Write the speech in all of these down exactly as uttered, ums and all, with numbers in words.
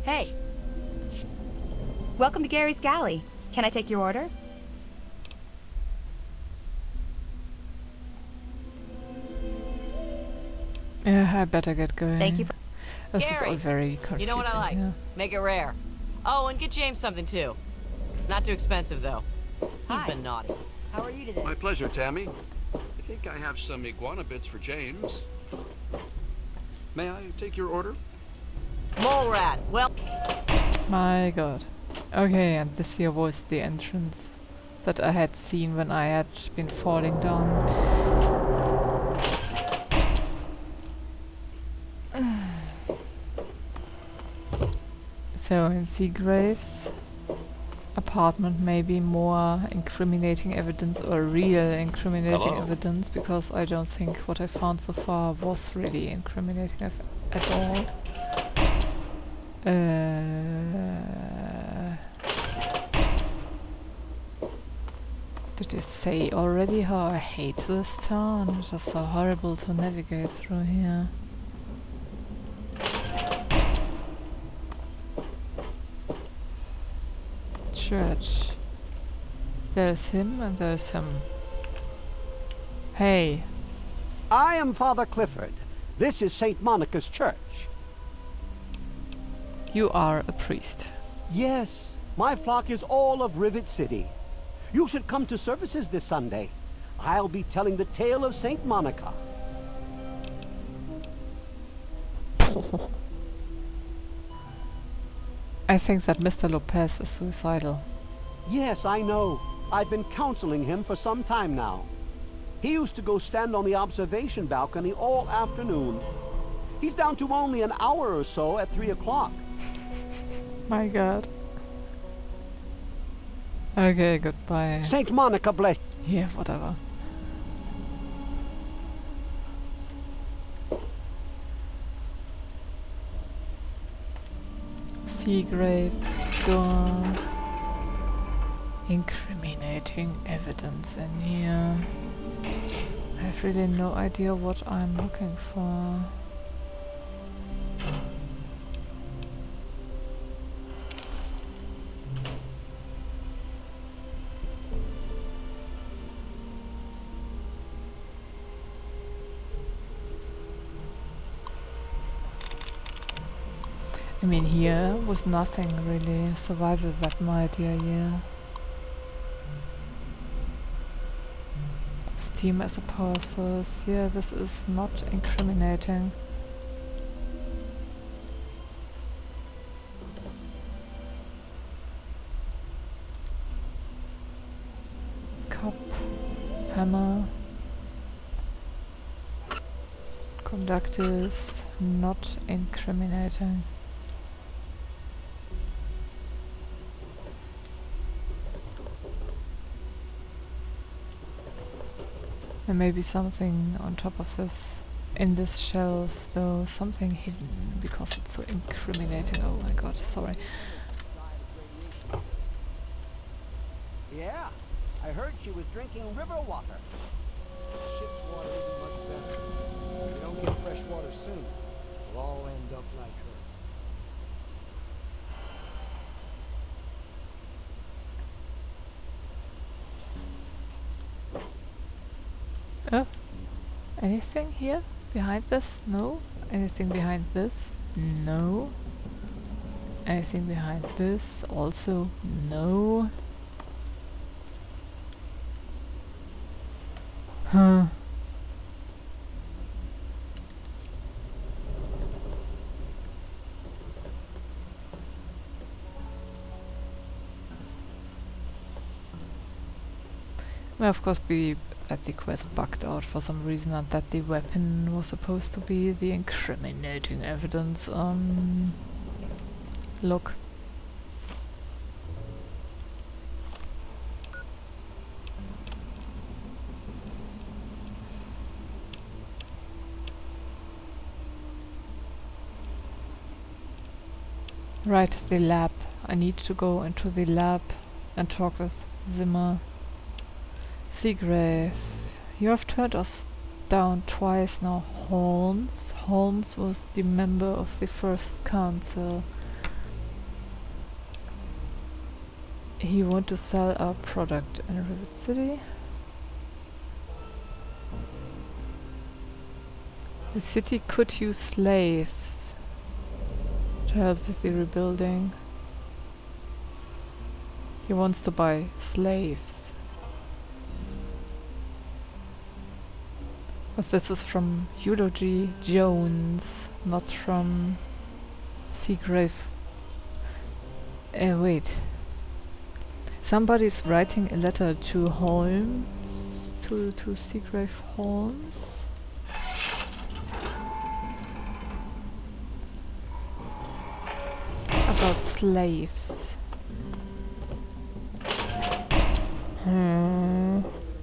Hey. Welcome to Gary's Galley. Can I take your order? Yeah, I better get going. Thank you for This Gary, is all very confusing. You know what I like? Yeah. Make it rare. Oh, and get James something too. Not too expensive though. He's Hi. been naughty. How are you today? My pleasure, Tammy. I think I have some iguana bits for James. May I take your order? Mole rat. Well, My god. Okay, and this here was the entrance that I had seen when I had been falling down. So in Seagrave's apartment, maybe more incriminating evidence or real incriminating Hello. evidence, because I don't think what I found so far was really incriminating af- at all. Uh, did they say already how I hate this town? It's just so horrible to navigate through here. Church. There's him and there's him. Hey. I am Father Clifford. This is Saint Monica's church. You are a priest. Yes, my flock is all of Rivet City. You should come to services this Sunday. I'll be telling the tale of Saint Monica. I think that Mister Lopez is suicidal. Yes, I know. I've been counseling him for some time now. He used to go stand on the observation balcony all afternoon. He's down to only an hour or so at three o'clock. My god. Okay, goodbye. Saint Monica bless. Yeah, whatever. Seagrave's door. Incriminating evidence in here. I have really no idea what I'm looking for. I mean, here was nothing really. Survival weapon idea, yeah. Steam as a power source. Yeah, this is not incriminating. Cup. Hammer. Conductors. Not incriminating. There may be something on top of this, in this shelf, though, something hidden, because it's so incriminating. Oh my god, sorry. Yeah, I heard she was drinking river water. The ship's water isn't much better. If we don't get fresh water soon, we'll all end up like her. Oh, anything here behind this? No. Anything behind this? No. Anything behind this? Also no. Huh. May of course be that the quest bugged out for some reason and that the weapon was supposed to be the incriminating evidence. Um, look. Right, the lab. I need to go into the lab and talk with Zimmer. Seagrave, you have turned us down twice now. Holmes. Holmes was the member of the first council. He want to sell a product in Rivet City. The city could use slaves to help with the rebuilding. He wants to buy slaves. But this is from Eulogy Jones, not from Seagrave. Uh, wait. Somebody's writing a letter to Holmes, to, to Seagrave Holmes. About slaves. Hmm.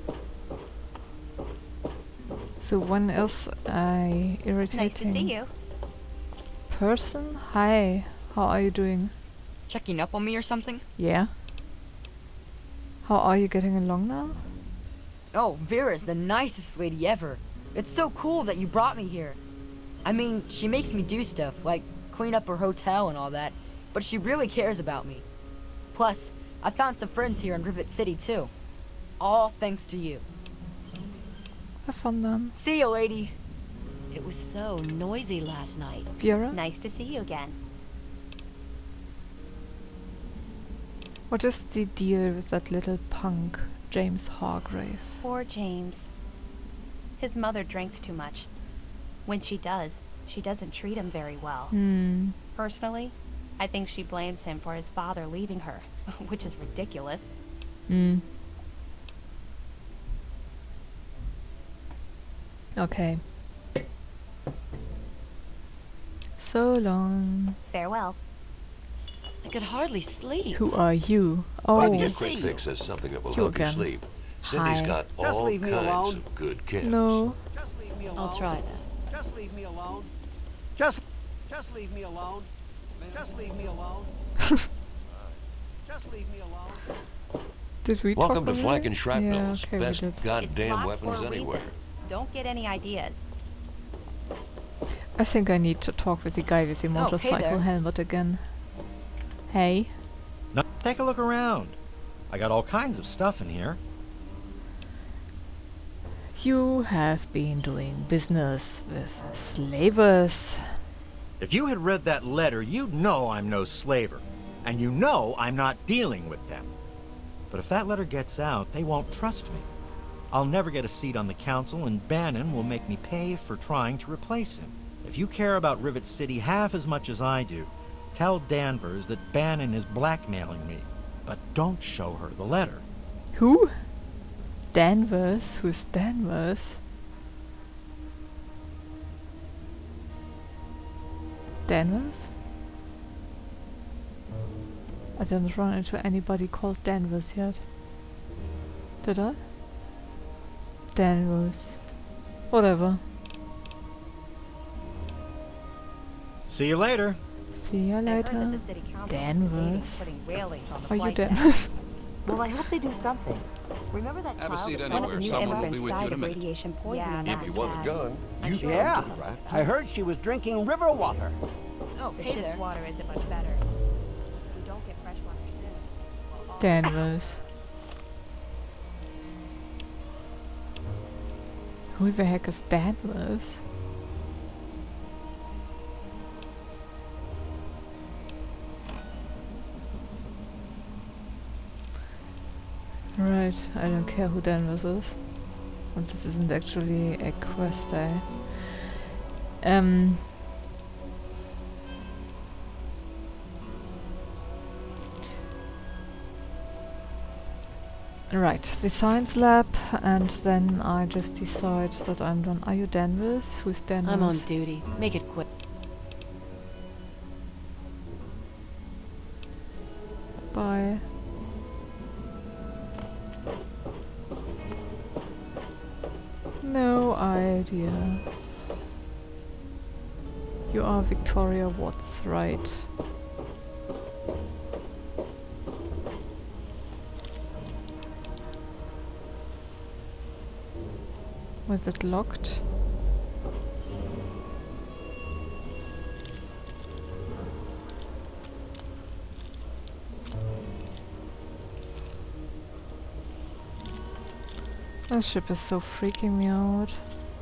So when else I irritating Nice to see you. person? Hi, how are you doing? Checking up on me or something? Yeah. How are you getting along now? Oh, Vera's the nicest lady ever. It's so cool that you brought me here. I mean, she makes me do stuff, like clean up her hotel and all that, but she really cares about me. Plus, I found some friends here in Rivet City too. All thanks to you. Have fun then. See you, lady. It was so noisy last night. Vera? Nice to see you again. What is the deal with that little punk, James Hargrave? Poor James. His mother drinks too much. When she does, she doesn't treat him very well. Hmm. Personally, I think she blames him for his father leaving her, which is ridiculous. Hmm. Okay. So long. Farewell. I could hardly sleep. Who are you? Maybe Oh, your quick fix is something that will You help you again. sleep. Hi. Cindy's got Just all leave me kinds alone. of good kits. no. Just leave me alone. I'll try that. Just leave me alone. Just, just leave me alone. Just leave me alone. Just leave me alone. Did we Welcome talk to already? Flank and Yeah, Shrapnel's okay, we best did. It's goddamn locked weapons for a anywhere. reason. Don't get any ideas. I think I need to talk with the guy with the hey motorcycle there. helmet again. Hey. Now, take a look around. I got all kinds of stuff in here. You have been doing business with slavers. If you had read that letter, you'd know I'm no slaver. And you know I'm not dealing with them. But if that letter gets out, they won't trust me. I'll never get a seat on the council, and Bannon will make me pay for trying to replace him. If you care about Rivet City half as much as I do, tell Danvers that Bannon is blackmailing me. But don't show her the letter. Who? Danvers? Who's Danvers? Danvers? I didn't run into anybody called Danvers yet. Did I? Danvers. Whatever. See you later. See you I heard that later. the city council is Danvers. debating putting railings on the Are you flight deck. Danvers? Well, I hope they do something. Remember that Have a child seat that- One of anywhere. the new Someone will be immigrants with you died in a of minute. radiation poisoning Yeah, last If you want a bad. gun, I'm you sure can Yeah, do that. I heard she was drinking river water. Oh, The hey ship's there. water isn't much better. We don't get fresh water soon. Well, all- Danvers. Who the heck is Danvers? Right, I don't care who Danvers is. And this isn't actually a quest, eh? Um... Right, the science lab, and then I just decide that I'm done. Are you Danvers? Who's Danvers? I'm on duty. Make it quick. Bye. No idea. You are Victoria Watts, right? Was it locked? This ship is so freaking me out.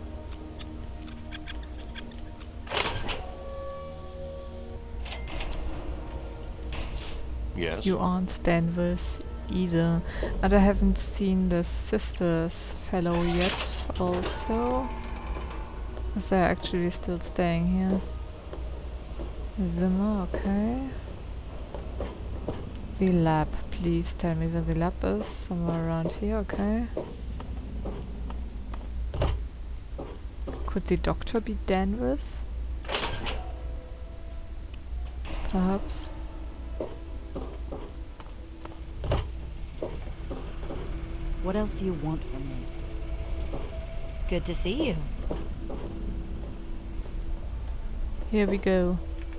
Yes? You aren't Danvers either. And I haven't seen the sisters fellow yet also. Is they're actually still staying here. Zimmer, okay. The lab, please tell me where the lab is. Somewhere around here, okay. Could the doctor be Danvers? Perhaps. What else do you want from me? Good to see you. Here we go.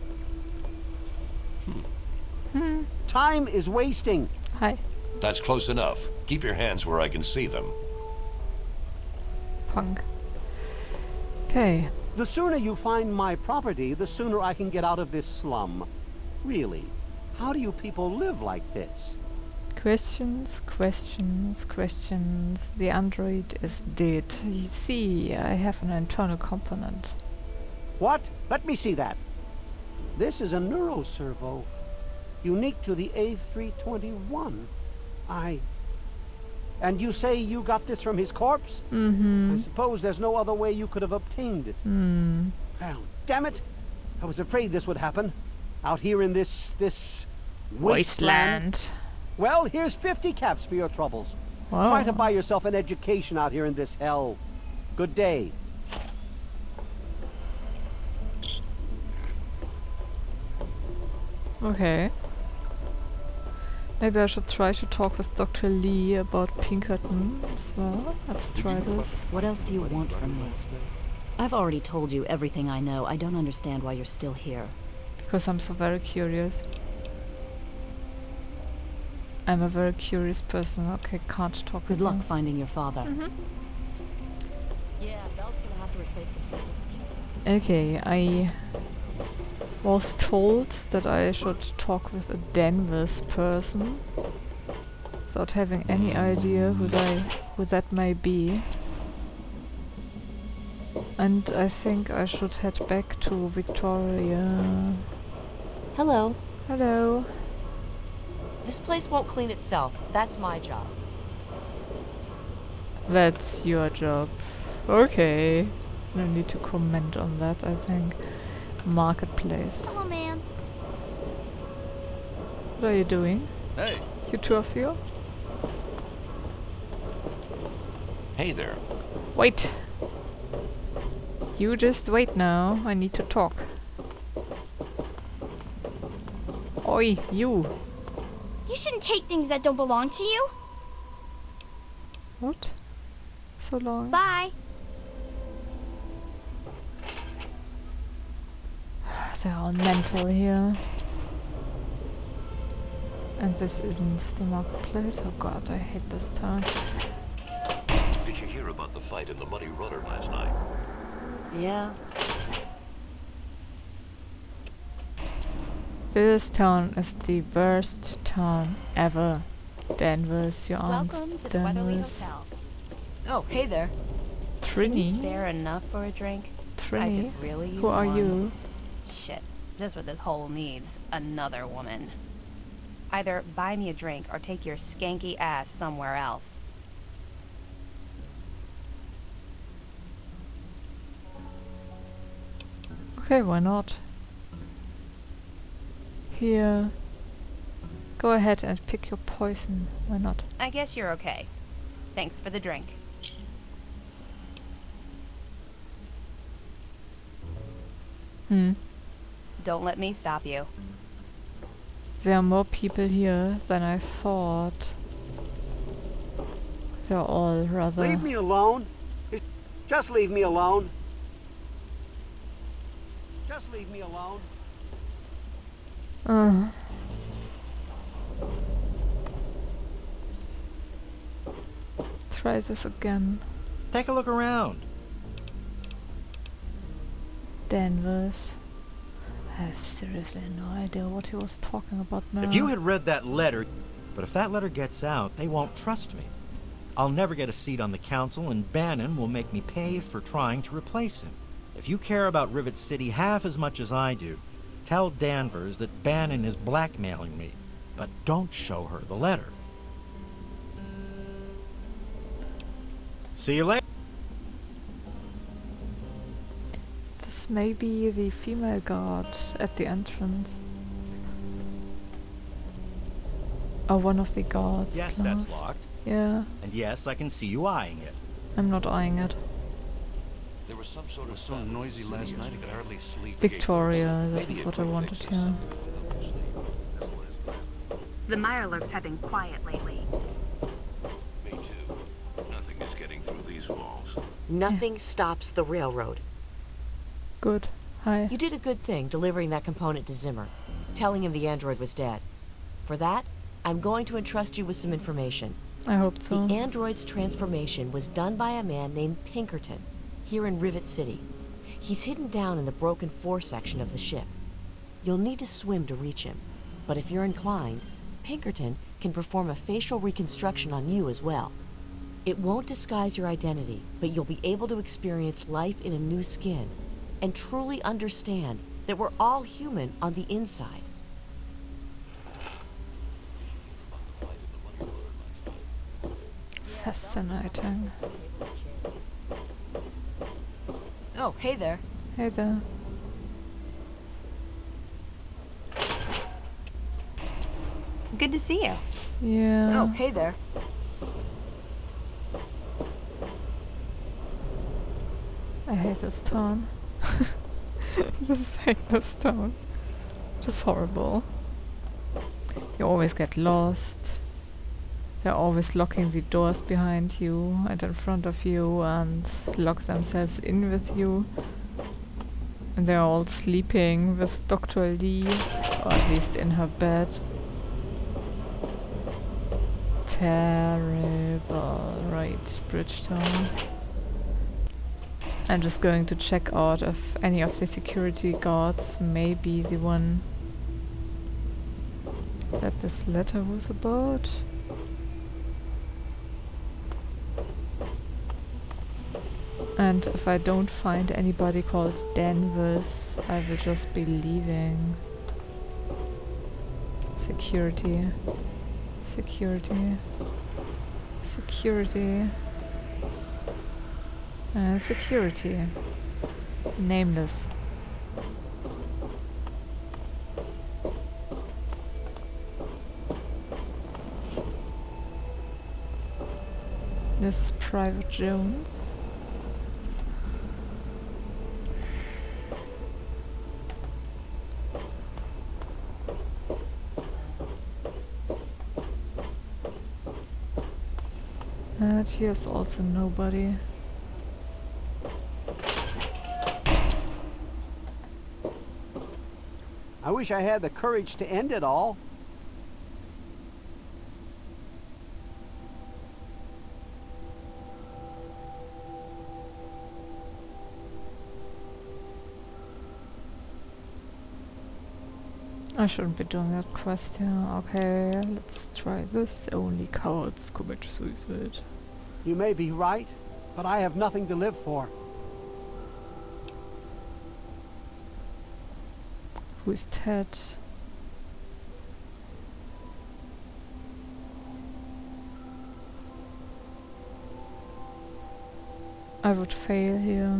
Hmm. Time is wasting. Hi. That's close enough. Keep your hands where I can see them. Punk. Okay. The sooner you find my property, the sooner I can get out of this slum. Really, how do you people live like this? Questions, questions, questions. The android is dead. You see, I have an internal component. What? Let me see that. This is a neuroservo. Unique to the A three twenty-one. I... And you say you got this from his corpse? Mm-hmm. I suppose there's no other way you could have obtained it. Mm. Well, damn it! I was afraid this would happen. Out here in this... this... Wasteland. Well, here's fifty caps for your troubles. Wow. Try to buy yourself an education out here in this hell. Good day. Okay. Maybe I should try to talk with Doctor Lee about Pinkerton as well. Let's try this. What else do you want from me? I've already told you everything I know. I don't understand why you're still here. Because I'm so very curious. I'm a very curious person. Okay, can't talk Good with luck him. finding your father. Mhm. Yeah, Belle's gonna have to replace him too. Okay, I was told that I should talk with a Danvers person without having any idea who, they, who that may be. And I think I should head back to Victoria. Hello. Hello. This place won't clean itself. That's my job. That's your job. Okay. No need to comment on that, I think. Marketplace. Hello, ma'am. What are you doing? Hey. You two of you? Hey there. Wait. You just wait now. I need to talk. Oi, you. You shouldn't take things that don't belong to you. What? So long. Bye. They're all mental here. And this isn't the marketplace. Oh god, I hate this town. Did you hear about the fight in the Muddy Runner last night? Yeah. This town is the worst town ever. Danvers, you aren't Welcome to the Weatherly Danvers. Hotel. Oh, hey there. Can you Trini? spare enough for a drink? I Trini? could really use Who are one. you? Shit. Just what this hole needs. Another woman. Either buy me a drink or take your skanky ass somewhere else. Okay, why not? Here. Go ahead and pick your poison. Why not? I guess you're okay. Thanks for the drink. Hmm. Don't let me stop you. There are more people here than I thought. They're all rather... Leave me alone. Just leave me alone. Just leave me alone. Uh. Try this again. Take a look around. Danvers. I have seriously no idea what he was talking about now. If you had read that letter, but if that letter gets out, they won't trust me. I'll never get a seat on the council, and Bannon will make me pay for trying to replace him. If you care about Rivet City half as much as I do, tell Danvers that Bannon is blackmailing me, but don't show her the letter. See you later. This may be the female guard at the entrance. Or one of the guards. Yes, class. that's locked. Yeah. And yes, I can see you eyeing it. I'm not eyeing it. There was some sort It of was so noisy last night I could hardly sleep. Victoria, this is what I wanted here. The Mirelurks have been quiet lately. Me too. Nothing is getting through these walls. Nothing stops the railroad. Good. Hi. You did a good thing delivering that component to Zimmer, telling him the android was dead. For that, I'm going to entrust you with some information. I hope so. The android's transformation was done by a man named Pinkerton, here in Rivet City. He's hidden down in the broken fore section of the ship. You'll need to swim to reach him, but if you're inclined, Pinkerton can perform a facial reconstruction on you as well. It won't disguise your identity, but you'll be able to experience life in a new skin and truly understand that we're all human on the inside. Fascinating. Oh, hey there. Hey there. Good to see you. Yeah. Oh, hey there. I hate this town. Just hate this town. Just horrible. You always get lost. They're always locking the doors behind you and in front of you and lock themselves in with you. And they're all sleeping with Doctor Lee, or at least in her bed. Terrible. Right, Bridgetown. I'm just going to check out if any of the security guards may be the one that this letter was about. And if I don't find anybody called Danvers, I will just be leaving. Security. Security. Security. Uh, security. Nameless. This is Private Jones. And here's also nobody. I wish I had the courage to end it all. I shouldn't be doing that quest here. Okay, let's try this. Only cowards commit suicide. You may be right, but I have nothing to live for. Who is Ted? I would fail here.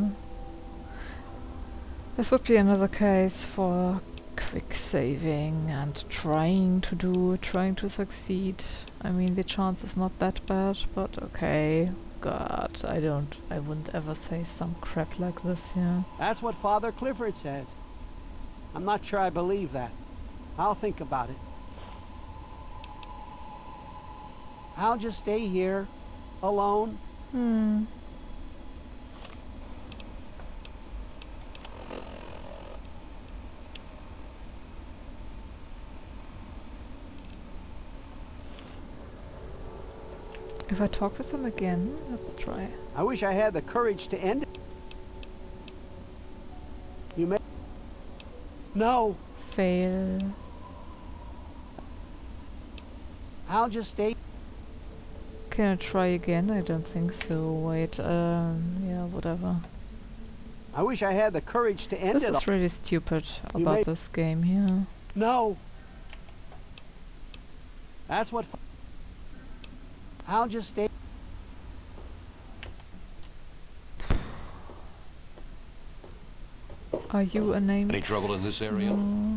This would be another case for quick saving and trying to do, trying to succeed. I mean, the chance is not that bad, but okay. God, I don't, I wouldn't ever say some crap like this, yeah. That's what Father Clifford says. I'm not sure I believe that. I'll think about it. I'll just stay here, alone. Hmm. If I talk with him again, let's try. I wish I had the courage to end it. You may... No. Fail. I'll just stay... Can I try again? I don't think so. Wait, um, yeah, whatever. I wish I had the courage to end This it. is really stupid You about may- this game here. No. That's what. F I'll just stay. Are you a name? Any trouble in this area? No.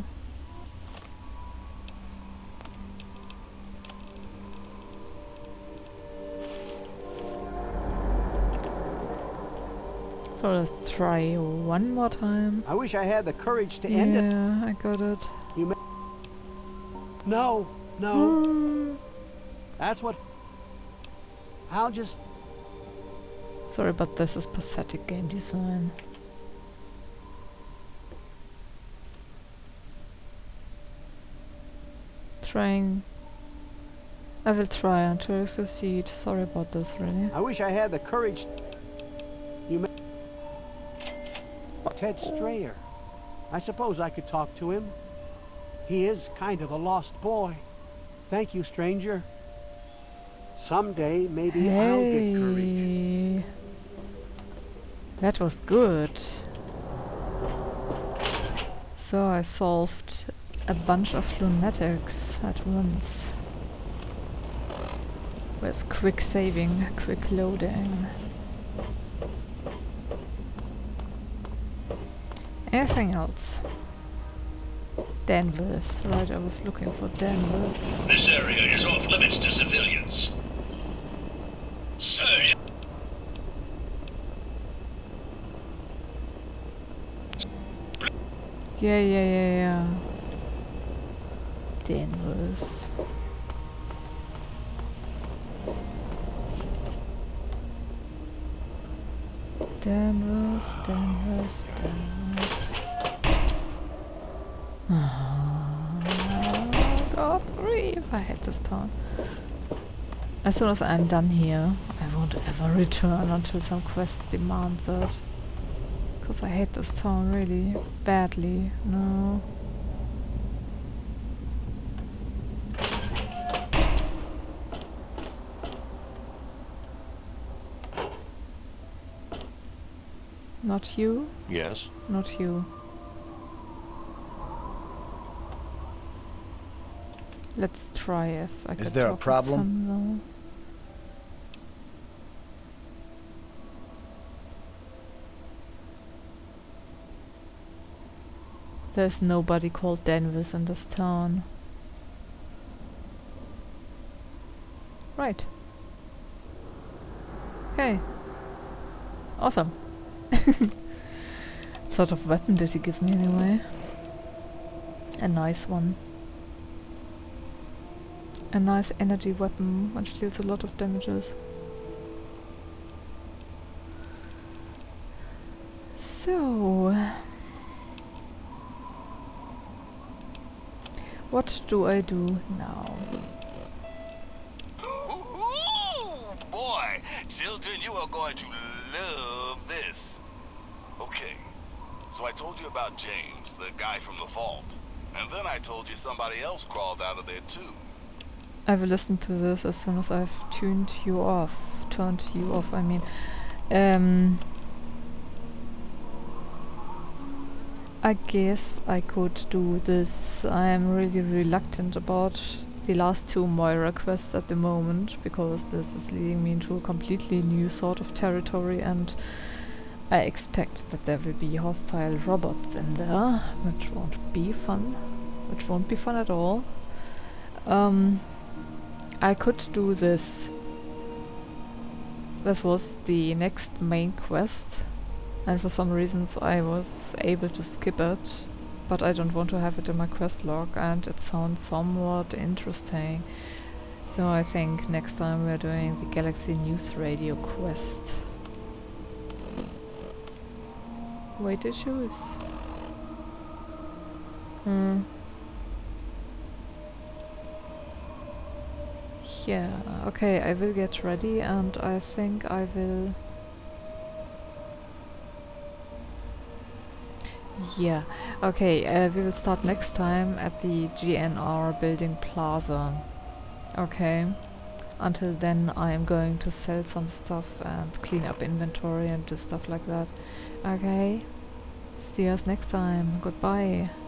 So let's try one more time. I wish I had the courage to end it. Yeah, I got it. You may. No, no. Hmm. That's what. I'll just. Sorry, but this is pathetic game design. Trying. I will try until I succeed. Sorry about this, really. I wish I had the courage. You may. Ted Strayer. I suppose I could talk to him. He is kind of a lost boy. Thank you, stranger. Someday, maybe I'll get courage. Hey, that was good. So I solved a bunch of lunatics at once. With quick saving, quick loading. Anything else? Danvers, right, I was looking for Danvers. This area is off limits to civilians. Sir, Yeah, yeah, yeah, yeah. Danvers. Danvers, Danvers, Danvers. Oh, God grief, I hate this town. As soon as I'm done here, I won't ever return until some quest demands it. Because I hate this town really badly. No. Not you? Yes. Not you. Let's try if I Is could there a talk with problem? him, though. There's nobody called Danvers in this town. Right. Okay. Awesome. What sort of weapon did he give me anyway? A nice one. A nice energy weapon which deals a lot of damages. So, what do I do now? Ooh, boy, children, you are going to love this. Okay, so I told you about James, the guy from the vault. And then I told you somebody else crawled out of there too. I will listen to this as soon as I've tuned you off. Turned you off, I mean. Um, I guess I could do this. I am really reluctant about the last two Moira quests at the moment, because this is leading me into a completely new sort of territory, and I expect that there will be hostile robots in there, which won't be fun. Which won't be fun at all. Um... I could do this. This was the next main quest, and for some reasons I was able to skip it, but I don't want to have it in my quest log, and it sounds somewhat interesting. So I think next time we're doing the Galaxy News Radio quest. Weight issues? Hmm. Yeah, okay, I will get ready, and I think I will... Yeah, okay, uh, we will start next time at the G N R Building Plaza. Okay, Until then, I am going to sell some stuff and clean up inventory and do stuff like that. Okay, see us next time. Goodbye.